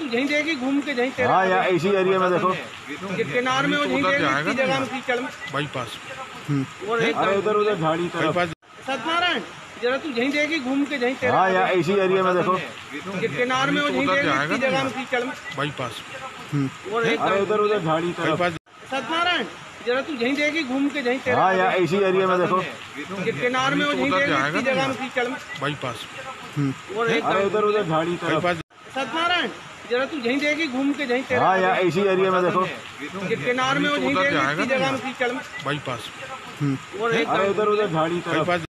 यहीं देगी घूम के यहीं तेरा। हाँ यार इसी एरिया में देखो किनार में वो यहीं देगी जगह में कीचड़ में बाईपास। और एक उधर उधर झाड़ी तरफ सत्यनारायण जरा तू यहीं देगी घूम के यहीं तेरा। हाँ यार इसी एरिया में देखो किनार में वो यहीं देगी जगह में कीचड़ में बाईपास। और एक उधर उधर झाड़ी तरफ सत्यनारायण जरा तू यहीं देगी घूम के यहीं तेरा। हाँ यार इसी एरिया में देखो किनार में वो यहीं देगी जगह में कीचड़ में बाईपास। और एक उधर उधर झाड़ी तरफ सत्यनारायण जरा तू यहीं देगी घूम के यहीं तेरा। हाँ यार इसी एरिया में देखो किनार में वो यहीं देगी जगह में कीचड़ में बाईपास। और एक उधर उधर झाड़ी तरफ